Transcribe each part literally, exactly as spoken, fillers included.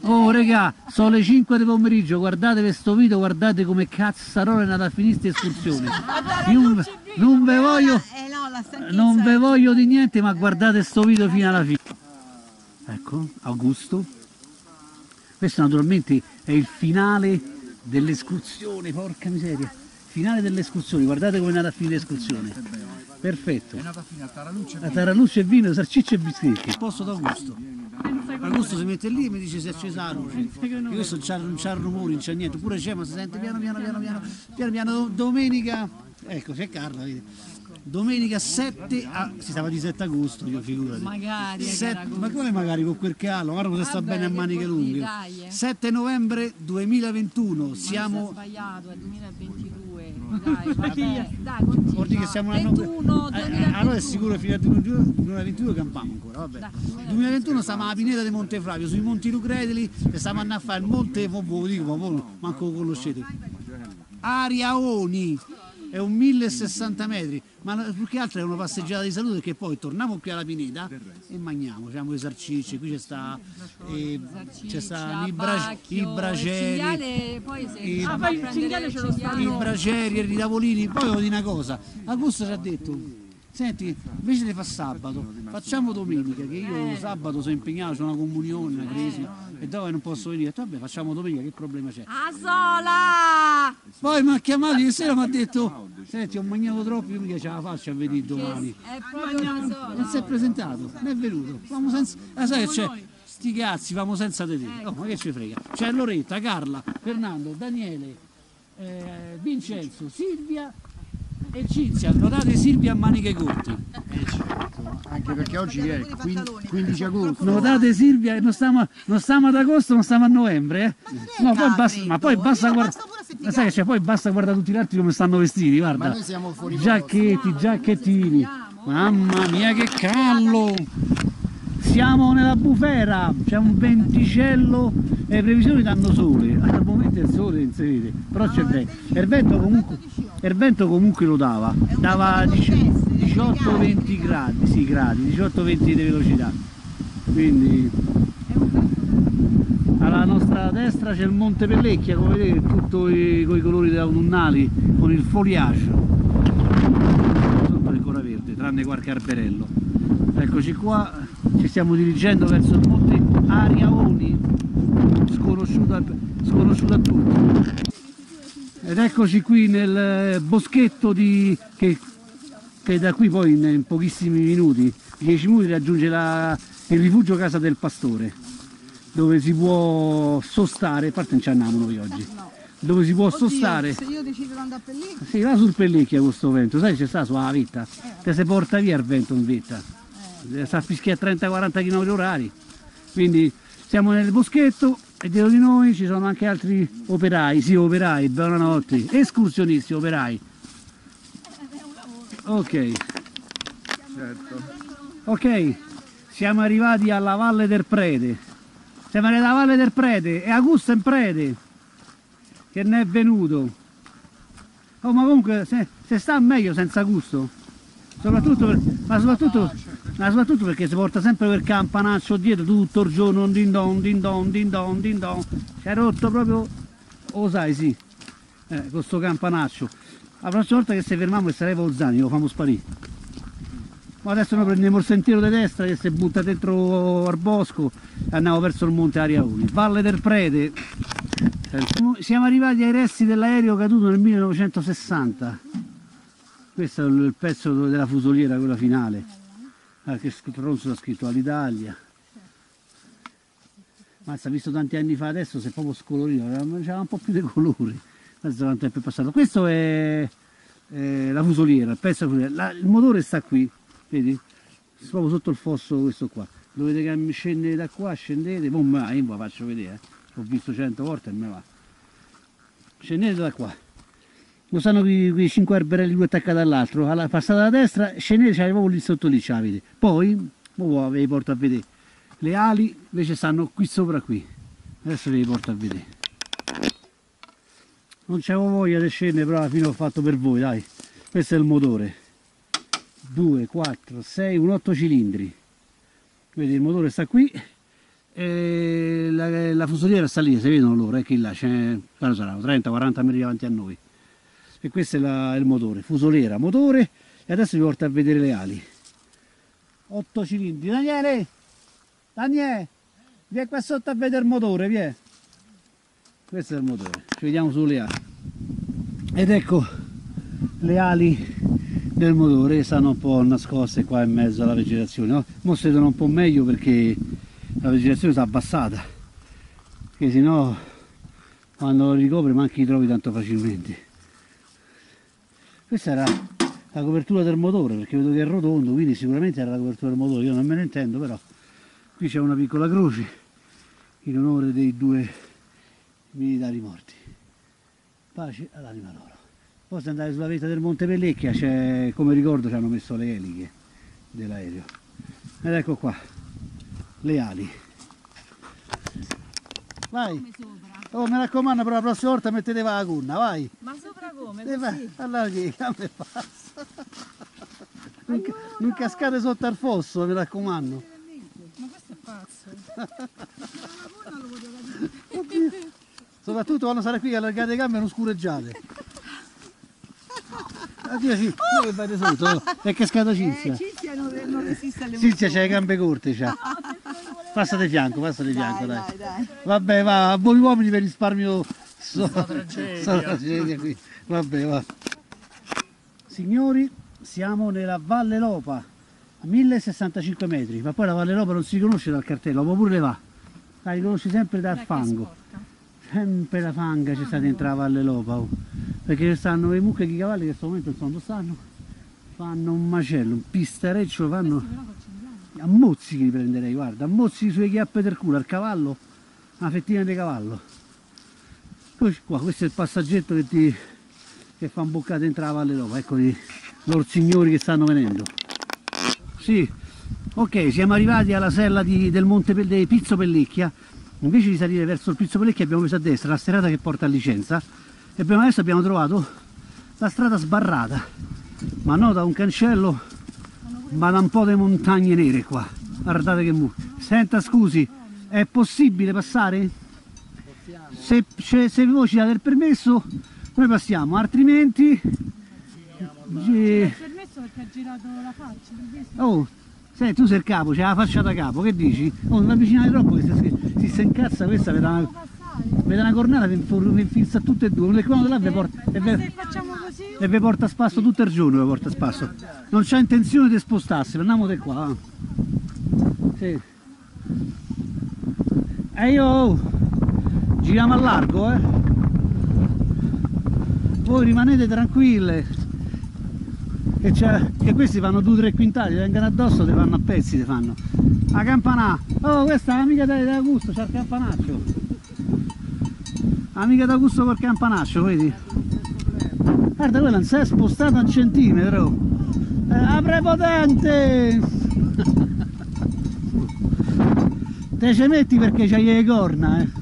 Oh regà, sono le cinque del pomeriggio, guardate questo video, guardate come cazzarola è andata a finire questa escursione. Io non, non ve voglio, non ve voglio di niente, ma guardate sto video fino alla fine. Ecco, Augusto. Questo naturalmente è il finale dell'escursione, porca miseria. Finale dell'escursione, guardate come è andata a finire l'escursione. Perfetto. È andata a finire a Taralucce e vino. A Taralucce e vino, salsicce e biscotti. Il posto d'Augusto. Augusto si mette lì e mi dice se è accesa la luce. Questo non c'ha rumori, non c'è niente, pure c'è, ma si sente piano piano piano piano. Piano piano domenica. Ecco, c'è Carla, vedi. Domenica sette a... si stava di sette agosto, io figurati. Magari, sette... ma come magari con quel callo, guarda come sta bene a maniche lunghe. Dai, eh. sette novembre duemilaventuno, siamo... Ma sbagliato, è duemilaventidue. Dai, vabbè, dai, continua. Che siamo ventuno, eh, allora è sicuro che fino al duemilaventidue campiamo ancora, vabbè. Dai, duemilaventuno stiamo alla pineta di Monteflavio, sui Monti Lucredili, e stiamo andando a fare il monte, mo ve lo dico, ma voi manco lo conoscete. Ariaoni. È un millesessanta metri, ma più che altro è una passeggiata di salute, perché poi torniamo qui alla pineta e mangiamo, facciamo i sarcicci, qui c'è sta, eh, c'è sta i, bra i braceri, i, ah, poi il cinghiale ce lo stanno. I braceri, i tavolini. Poi voglio dire una cosa, Augusto ci ha detto, senti, invece di fare sabato, facciamo domenica, che io eh. sabato sono impegnato, c'è una comunione, una crisi, e dove non posso venire. Vabbè, facciamo domenica, che problema c'è? A sola! Poi mi ha chiamato ieri sera e mi ha detto, senti, ho mangiato troppo, io mica ce la faccio a venire domani. È proprio una sola. Non si è presentato, non è venuto. Famo senza... eh, sai che c'è? Sti cazzi, famo senza te. Ecco. Oh, ma che ci frega? C'è Loretta, Carla, Fernando, Daniele, eh, Vincenzo, Silvia e Cinzia. Notate Silvia a maniche corte. Eh certo, anche perché oggi è quindici agosto. Notate Silvia, non stiamo, non stiamo ad agosto, non stiamo a novembre, eh? Ma poi basta, ma poi basta guardare. Ma sai che c'è, poi basta guardare tutti gli altri come stanno vestiti, guarda. Ma noi siamo fuori giacchetti, posto. Giacchettini. Mamma mia che callo! Siamo nella bufera, c'è un venticello e le previsioni danno sole. Al momento il sole non si vede, però c'è vento. Il vento comunque, il vento comunque lo dava, dava diciotto venti gradi, sì, gradi, diciotto venti di velocità. Quindi alla nostra destra c'è il Monte Pellecchia, come vedete, tutto con i colori dei autunnali, con il foliage. Sotto è ancora verde, tranne qualche alberello. Eccoci qua, ci stiamo dirigendo verso il Monte Ariaoni, sconosciuto a, sconosciuto a tutti. Ed eccoci qui nel boschetto di, che, che da qui poi in, in pochissimi minuti, dieci minuti, raggiunge la, il rifugio Casa del Pastore, dove si può sostare, a parte non ci andiamo noi oggi, dove si può Oddio, sostare. Se io decido di andare a Pellicchia? Sì, va sul Pellicchia questo vento, sai c'è sta sulla vetta, eh, te si porta via il vento in vetta, eh. sta a fischiare a trenta quaranta chilometri orari, quindi siamo nel boschetto e dietro di noi ci sono anche altri operai, sì operai, buonanotte, escursionisti, operai. Ok, certo. Ok, siamo arrivati alla Valle del Prete. Siamo arrivati alla Valle del Prete e Augusto è in prete che ne è venuto. Oh, ma comunque se, se sta meglio senza Augusto, soprattutto, per, ma, soprattutto, ma soprattutto perché si porta sempre quel campanaccio dietro tutto il giorno, din don din don din don din don. Si è rotto proprio, lo sai, sì, eh, con sto campanaccio. La prossima volta che se fermiamo e sarei Pozzani lo facciamo sparire. Ma adesso noi prendiamo il sentiero di destra che si butta dentro al bosco e andiamo verso il Monte Ariaoni. Valle del Prete. Siamo arrivati ai resti dell'aereo caduto nel millenovecentosessanta. Questo è il pezzo della fusoliera, quella finale. Ah, che Ronzo ha scritto all'Italia. Mazza, visto tanti anni fa, adesso si è proprio scolorito, c'era un po' più di colore. Penso quanto tempo è passato. Questo è, è la fusoliera, il pezzo della fusoliera. La, il motore sta qui, vedi? Proprio sotto il fosso questo qua. Dovete che scendere da qua, scendete, poi me va, io ve la faccio vedere, eh. L'ho visto cento volte e me va. Scendete da qua. Non stanno quei, quei cinque alberelli due attaccati all'altro. Alla passata alla destra, scendete, c'è proprio lì sotto lì, ce la vedete. Poi, ora ve li porto a vedere. Le ali invece stanno qui sopra qui. Adesso ve li porto a vedere. Non c'avevo voglia di scendere, però alla fine l'ho fatto per voi, dai. Questo è il motore. due, quattro, sei, un otto cilindri. Vedi, il motore sta qui. E la, la fusoliera sta lì, si vedono loro, è che là c'è, saranno trenta quaranta metri davanti a noi. E questo è la, il motore, fusoliera, motore, e adesso vi porto a vedere le ali. otto cilindri. Daniele! Daniele! Vieni qua sotto a vedere il motore, vieni. Questo è il motore, ci vediamo sulle ali. Ed ecco le ali del motore che stanno un po' nascoste qua in mezzo alla vegetazione. No? Mo si vedono un po' meglio perché la vegetazione si è abbassata, che se no quando lo ricopre manchi li trovi tanto facilmente. Questa era la copertura del motore, perché vedo che è rotondo, quindi sicuramente era la copertura del motore, io non me ne intendo, però qui c'è una piccola croce in onore dei due militari morti. Pace all'anima loro. Poi se andate sulla vetta del Monte Pellecchia, c'è, come ricordo, ci hanno messo le eliche dell'aereo. Ed ecco qua, le ali. Vai! Oh, mi raccomando, per la prossima volta mettete la cunna, vai! Ma sopra come? Così? Allora che gambe passa! Non, non cascate sotto al fosso, mi raccomando! Ma questo è pazzo! Soprattutto quando sarà qui allargate le gambe e non scureggiate! Addio, sì, voi che fate sotto? È cascata Cinzia! Eh, Cinzia non, non resiste alle Cinzia c'ha le gambe corte, c'ha! Passa di fianco, passa di fianco, dai! dai, dai. Vabbè, va, a voi uomini per risparmio... So, tragedia. so tragedia qui. Vabbè, va. Signori, siamo nella Valle Lopa, a mille sessantacinque metri, ma poi la Valle Lopa non si riconosce dal cartello, ma pure le va. La riconosci sempre dal fango. Sempre la fanga c'è sta dentro la Valle Lopa, oh. Perché stanno le mucche di cavalli che in questo momento non so dove stanno, fanno un macello, un pistareccio, fanno... A mozzichi li prenderei, guarda, a mozzichi sulle chiappe del culo, al cavallo, una fettina di cavallo. Poi qua, questo è il passaggetto che, ti, che fa un boccata dentro la Valle Lopa, eccoli loro signori che stanno venendo. Sì, ok, siamo arrivati alla sella di, del Monte del Pizzo Pellecchia. Invece di salire verso il Pizzo Pellecchia abbiamo preso a destra la strada che porta a Licenza e abbiamo, adesso abbiamo trovato la strada sbarrata, ma non da un cancello, ma da un po' di montagne nere qua. Guardate che mu. Senta, scusi, è possibile passare? Se, se, se voi ci date il permesso noi passiamo, altrimenti... Il permesso perché ha girato la faccia. Oh, senti, tu sei il capo, c'è la faccia da capo, che dici? Oh, non avvicinate troppo che si, si, si incazza questa, vede una, vede una cornata che vi infilza tutte e due, uno quello là vi porta, e Ma vi, se facciamo così? e vi porta a spasso tutto il giorno, vi porta a spasso. Non c'ha intenzione di spostarsi, andiamo di qua. Va. Sì. E io, oh, giriamo a largo, eh. Voi rimanete tranquille. Che, che questi fanno due o tre quintali, vengono addosso, ti fanno a pezzi, ti fanno. La campanà, oh questa è l'amica d'Augusto, c'ha il campanaccio. Amica d'Augusto col campanaccio, vedi? Guarda, quella non si è spostata un centimetro. Eh, la prepotente! Te ci metti perché c'hai le corna, eh.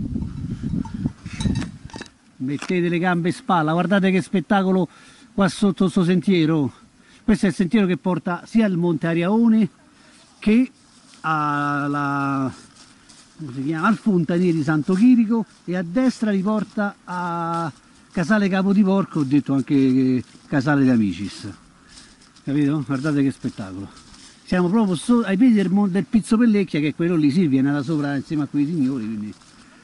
Mettete le gambe in spalla, guardate che spettacolo qua sotto sto sentiero. Questo è il sentiero che porta sia al Monte Ariaone che alla, come si chiama, al Fontaniere di Santo Chirico, e a destra riporta a Casale Capodiporco, ho detto anche Casale di Amicis. Capito? Guardate che spettacolo. Siamo proprio so, ai piedi del, del Pizzo Pellecchia, che è quello lì. Silvia è nata sopra insieme a quei signori, quindi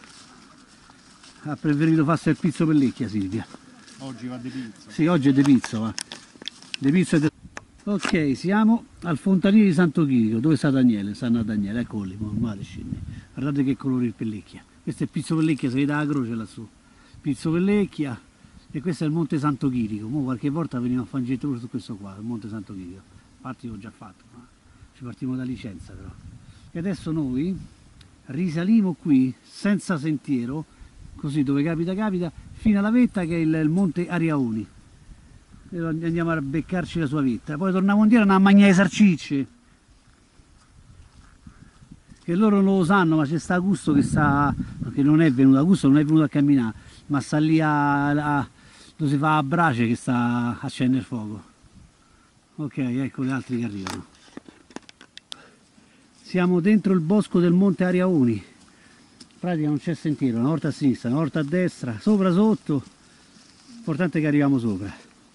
ha preferito farsi il Pizzo Pellecchia Silvia. Oggi va di pizza. Sì, oggi è di pizzo, va. Di pizzo e de... Ok, siamo al Fontaniere di Santo Chirico. Dove sta Daniele? Stanno a Daniele, eccolo lì, guardate, guardate che colore il Pellecchia. Questo è il Pizzo Pellecchia, si vede la croce lassù. Pizzo Pellecchia, e questo è il Monte Santo Chirico. Mo qualche volta veniamo a fare un giro su questo qua, il Monte Santo Chirico. Infatti l'ho già fatto, ma ci partiamo da Licenza però. E adesso noi risalimo qui senza sentiero, così dove capita capita, fino alla vetta che è il, il Monte Ariaoni. E andiamo a beccarci la sua vetta. Poi torniamo indietro a mangiare le salsicce. Che loro non lo sanno, ma c'è sta Augusto che sta, che non è venuto, Augusto non è venuto a camminare, ma sta lì a, a dove si fa a brace, che sta a accendere il fuoco. Ok, ecco gli altri che arrivano. Siamo dentro il bosco del Monte Ariaoni. pratica non c'è sentiero, una volta a sinistra, una volta a destra, sopra, sotto, l'importante è che arriviamo sopra.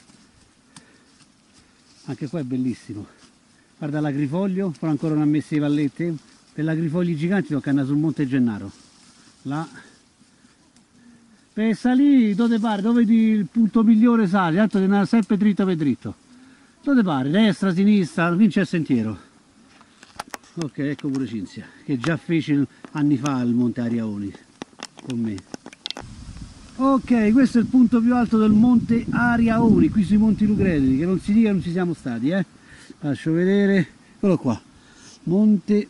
Anche qua è bellissimo, guarda l'agrifoglio, però ancora non ha messo le vallette, per l'agrifogli giganti tocca andare sul Monte Gennaro, là. Per salire dove pare, dove il punto migliore sale, tanto devi andare sempre dritto per dritto. Dove pare, destra, sinistra, qui c'è il sentiero. Ok, ecco pure Cinzia, che già fece anni fa il Monte Ariaoni con me. Ok, questo è il punto più alto del Monte Ariaoni, qui sui Monti Lucreti, che non si dica non ci siamo stati, eh. Lascio vedere, eccolo qua, Monte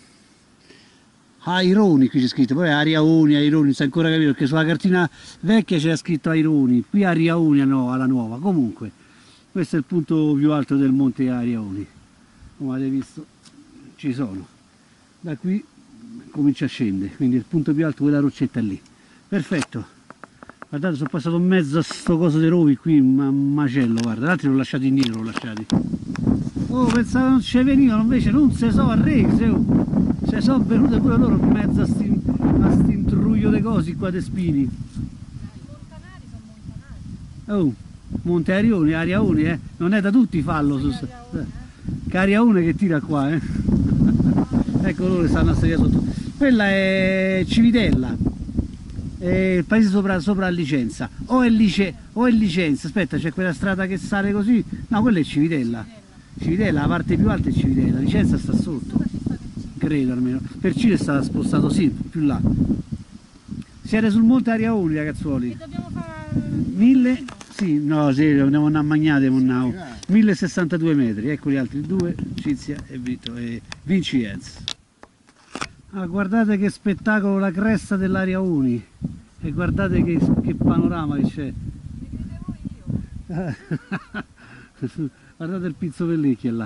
Aironi, qui c'è scritto, poi Ariaoni, Aironi, non si è ancora capito, perché sulla cartina vecchia c'era scritto Aironi, qui Ariaoni no, alla nuova. Comunque, questo è il punto più alto del Monte Ariaoni, come avete visto ci sono, da qui comincia a scendere, quindi il punto più alto è quella roccetta lì. Perfetto, guardate, sono passato in mezzo a sto coso dei rovi qui, ma macello, guarda, l'altro l'ho lasciato indietro, l'ho lasciati. Oh, pensavo non ci venivano, invece non si sono arresi, oh. Se sono venute pure loro in mezzo a sti, a sti intruglio di cosi qua, di spini. I montanari sono montanari. Oh, Monte Arioni, Ariaoni, eh, non è da tutti fallo, su, che Ariaone che tira qua, eh. Ecco loro che stanno a salire sotto. Quella è Civitella, è il paese sopra, sopra Licenza, o è, Lice, o è Licenza, aspetta, c'è quella strada che sale così, no, quella è Civitella, Civitella, la parte più alta è Civitella, Licenza sta sotto, credo almeno, Percile è stato spostato, sì, più là. Siete sul Monte Ariaoni, ragazzuoli. E dobbiamo fare... Mille, sì, no, sì, andiamo a Magnate, millesessantadue metri, ecco gli altri due, Cinzia e Vito e Vincenzo. Ah, guardate che spettacolo, la cresta dell'Ariaoni, e guardate che, che panorama che c'è. Guardate il Pizzo Pellecchia là.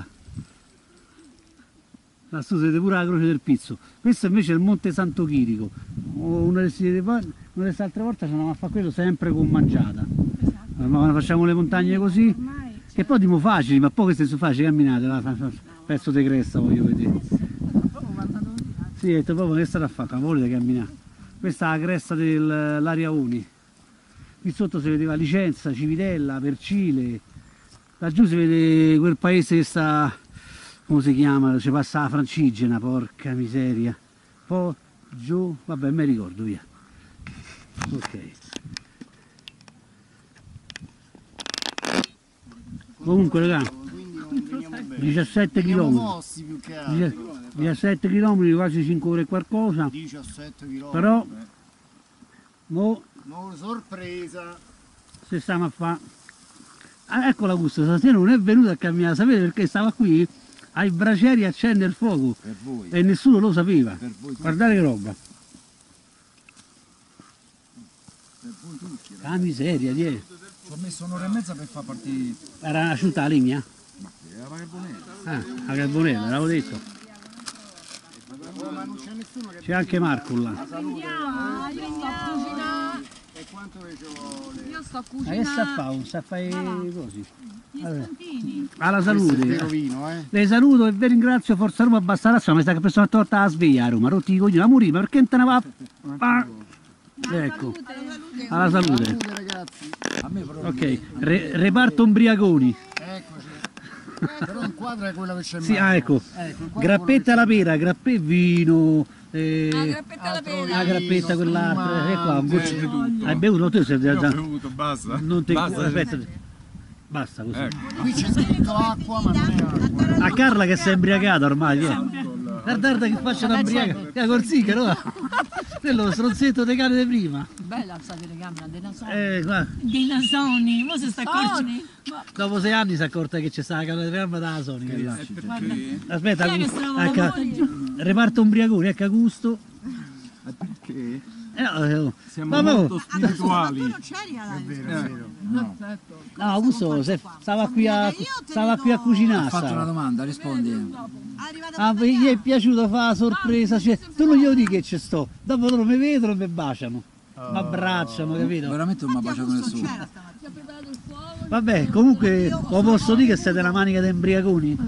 Lassù vedete pure la croce del Pizzo. Questo invece è il Monte Santo Chirico. Una delle altre volte ci andiamo a fare quello sempre con mangiata. Esatto. Ma facciamo le montagne così, Ormai, che poi dimo facili, ma poi queste sono facili, camminate, va, pezzo di cresta voglio vedere. Sì, ho detto proprio che state a fare, ma volete camminare. Questa è la cresta dell'Ariaoni. Qui sotto si vedeva Licenza, Civitella, Percile. Laggiù si vede quel paese che sta, come si chiama, ci passa la Francigena, porca miseria. Poi giù, vabbè, mi ricordo, via. Ok. Comunque, raga, diciassette chilometri. diciassette chilometri, quasi cinque ore e qualcosa. diciassette chilometri. Però, mo, No, sorpresa. se stiamo a fare. Ah, ecco l'Augusto, stasera non è venuto a camminare, sapete perché stava qui ai bracieri a accendere il fuoco Per voi. e nessuno lo sapeva. Per voi tutti. Guardate che roba. Per voi tutti. Ah, miseria, die. Ci ho messo un'ora e mezza per far partire. Era asciutta la legna? Era la carbonella. Ah, la carbonella, l'avevo detto. Ma non c'è nessuno che. C'è anche Marco là. prendiamo, prendiamo. E quanto ci vuole? Io sto Ma che cucinando. sta a fare? Sta a fare così. Gli spuntini. Alla Questo è il vero salute. vino, eh. Le saluto e vi ringrazio, forza Roma, basta razza, ma sta che persona torta a sveglia a Roma, rotti i coglioni, la morì, ma perché non te ne va? Ah. Ecco, alla salute. Salute, ragazzi. A me proprio. Ok, Re- reparto Umbriaconi. Eccoci. Eh, però inquadra quello che c'è in Sì, mano. ah, ecco, Ecco, inquadra grappetta alla pera, grappè vino, eh, La grappetta alla altro pera. la grappetta quell'altra, e qua, un goccio- tutto. hai bevuto tu? Sei già, Io ho bevuto, basta. non ti, Basta. aspetta, basta così. Ecco. Qui c'è scritto acqua, ma non è acqua. A Carla che si è imbriacata ormai, eh. Guarda, guarda che faccia da imbriaca, eh, col sigaro, va. Quello stronzetto dei cani di prima. Bella questa telecamera dei nasoni. Eh, qua, Dei nasoni, mo si sta accorgendo. dopo sei anni si è accorta che c'è stata la camera di prima da Sony, capito? Perché? Aspetta, Chi è che Augusto, stava ecco, lavorando? reparto Umbriaconi, ecco Augusto. Perché? Eh, no, Siamo vabbè, oh. molto spirituali. È vero, è vero. No. No, Augusto se- stava qui a, stava qui a cucinare. Fatto una stava. domanda, rispondi. Ah, gli è piaciuto fare la sorpresa, cioè, tu non glielo dici che ci sto, dopo loro mi vedono e mi baciano, mi abbracciano, capito? Veramente non mi ha baciato nessuno. Vabbè, comunque lo posso dire che siete una manica di imbriaconi?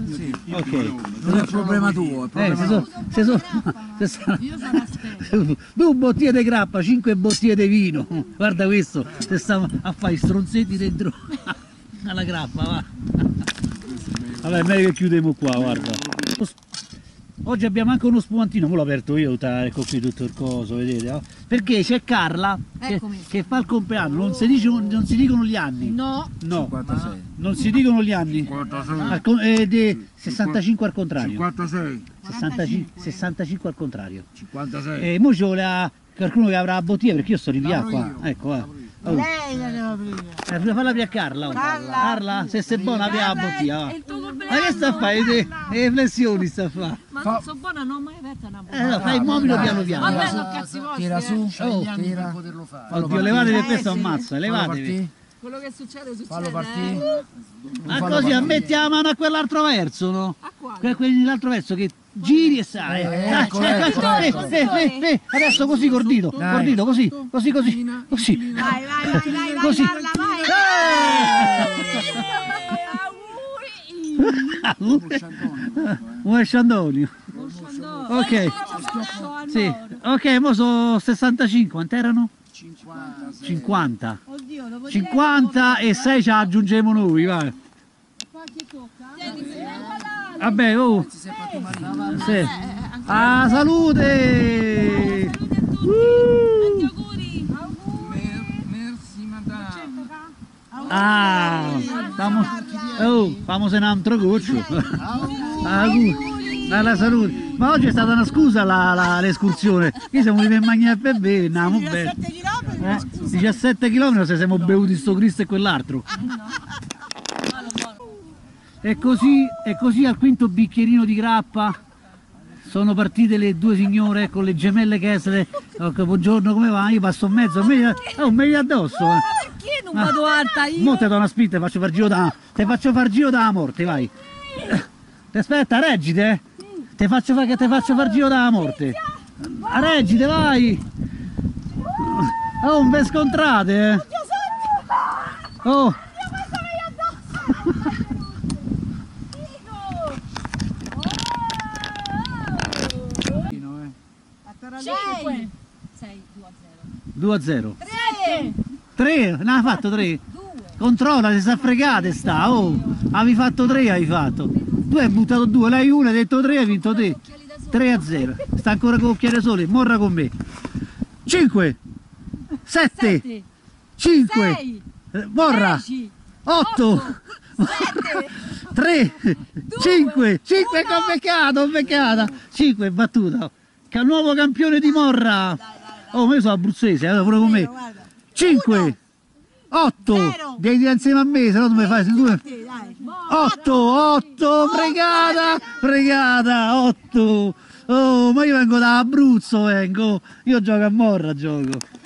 Ok. Non è un problema tuo, è Eh, problema se so, se so, se so- Io sono aspetta. due bottiglie di grappa, cinque bottiglie di vino. Guarda questo, se sta a fare i stronzetti dentro alla grappa, va. Vabbè, è meglio che chiudiamo qua, guarda. Oggi abbiamo anche uno spumantino, me l'ho aperto io, ta- ecco qui tutto il coso, vedete? No? Perché c'è Carla che, Eccomi. che fa il compleanno, non si, dice- non si dicono gli anni. No. No, cinquantasei. non si dicono gli anni. cinquantasei. Al con- eh, di sessantacinque al contrario. cinquantasei. sessantacinque, sessantacinque al contrario. cinquantasei. E mo ci vuole qualcuno che avrà la bottiglia perché io sto di via qua. Ecco, va. Oh. Lei la devo aprire. Eh, falla via Carla. oh. Carla. Carla, se sei buona via la bottiglia. Va. È il tuo Ma compleanno. che sta a fare? Le, le flessioni sta a fare. Ma non so buona, non ho mai aperta una Eh, bottiglia. no, fai il momino piano piano. Vabbè, va. sono cazzi vostri. Tira eh. su, Oh. tira. Poterlo fare. Fallo Oddio, partire. levatevi Eh, questo sì. ammazza, Fallo levatevi. partire. Quello che succede, succede. Fallo eh. partire. Ma Fallo così partire. metti la mano a quell'altro verso, no? A quale? Que- quelli dell'altro verso che giri e sai. Eh, Dai, ecco, eh, ecco, eh, ecco. eh, eh, eh, adesso così cordito, Dai. cordito, così, così, così, così. Vai, vai, vai, vai, vai, Così. Carla, vai. Un sciandonio. Ok, sì. Ok, mo sono sessantacinque, quanti erano? cinquanta. Oddio, dopo di cinquanta e sei ci aggiungiamo noi, vai. Vabbè, oh. Sì. Ah, salute! Uh. Merci madame. Ah, stiamo... Oh, famoso un altro goccio. Auguri. Alla salute. Ma oggi è stata una scusa la- la- l'escursione. Qui siamo venuti a mangiare per bene, andiamo bene. diciassette chilometri. Eh, diciassette chilometri se siamo bevuti sto Cristo e quell'altro. E così, e così al quinto bicchierino di grappa sono partite le due signore con le gemelle Kessler. Oh, che buongiorno, come va? Io passo in mezzo, meglio, oh, meglio addosso. Eh. Perché non vado alta io? Mo te do una spinta, ti faccio far giro da, te faccio far giro dalla morte, vai. Aspetta, reggite, eh. Te faccio fare che te faccio far giro dalla morte. Reggite, vai. Oh, un ve scontrate, eh. Oh. Sei. sei, due a zero. due a zero. Tre. tre? Ne hai fatto tre? Controlla, si sta fregate sta, oh. Avevi fatto tre, hai fatto. Tu hai buttato due, lei una, hai detto tre, hai vinto te. tre a zero. Sta ancora con occhiali sole, morra con me. cinque, sette, Sette, cinque, sei, morra, dieci, otto, tre, cinque, cinque che ho beccato, ho beccata. cinque battuta. Che nuovo campione di morra. Oh, ma io sono abruzzese, allora pure con me. Guarda. cinque, otto, Zero. devi dire insieme a me, se no tu mi fai due. Sì, dai. otto, otto, fregata, fregata, otto. Oh, ma io vengo da Abruzzo, vengo. Io gioco a morra, gioco.